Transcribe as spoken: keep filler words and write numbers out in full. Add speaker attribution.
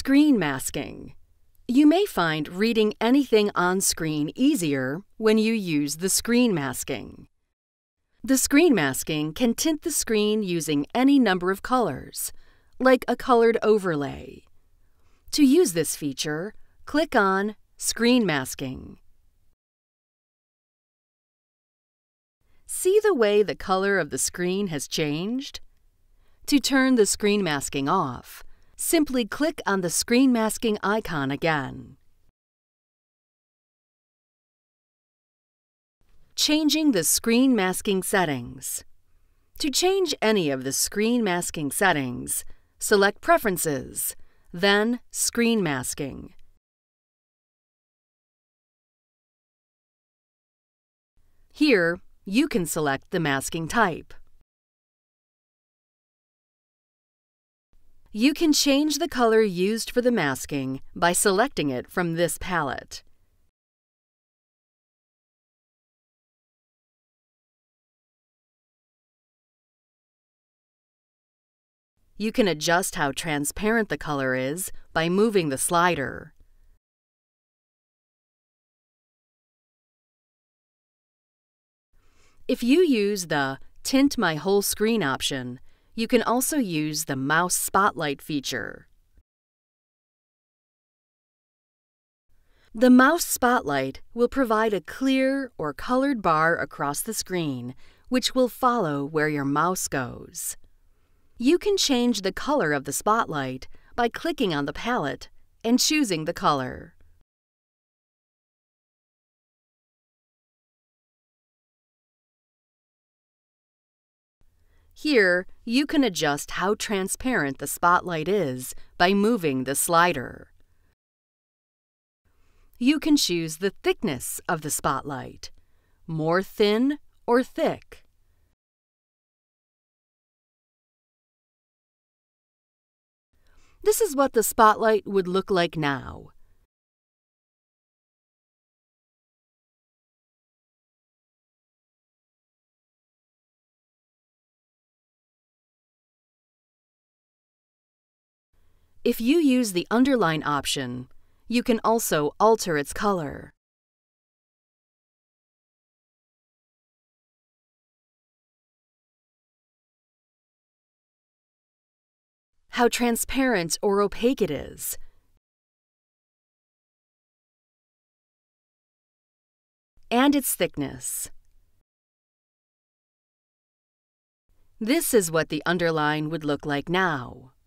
Speaker 1: Screen masking. You may find reading anything on screen easier when you use the screen masking. The screen masking can tint the screen using any number of colors, like a colored overlay. To use this feature, click on Screen Masking. See the way the color of the screen has changed? To turn the screen masking off, simply click on the screen masking icon again. Changing the screen masking settings. To change any of the screen masking settings, select Preferences, then Screen Masking. Here, you can select the masking type. You can change the color used for the masking by selecting it from this palette. You can adjust how transparent the color is by moving the slider. If you use the Tint My Whole Screen option, you can also use the Mouse Spotlight feature. The Mouse Spotlight will provide a clear or colored bar across the screen, which will follow where your mouse goes. You can change the color of the spotlight by clicking on the palette and choosing the color. Here, you can adjust how transparent the spotlight is by moving the slider. You can choose the thickness of the spotlight, more thin or thick. This is what the spotlight would look like now. If you use the underline option, you can also alter its color. How transparent or opaque it is, and its thickness. This is what the underline would look like now.